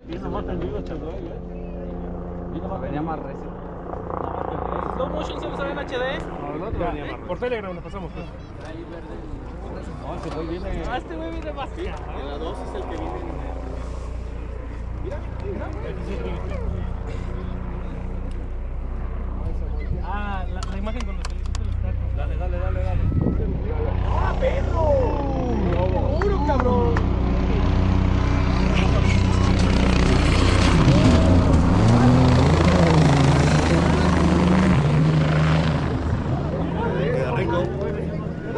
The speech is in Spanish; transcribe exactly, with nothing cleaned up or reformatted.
Vino más tendido este güey, ¿eh? Vino más Venía más recio. ¿Slow motion se usa en H D? No, el otro Ya, venía más recio. Por Telegram nos pasamos. Pues. Ahí verde. No, este güey viene. Ah, este güey viene más Sí, en la dos es el que viene en... Mira, mira. Este es otro.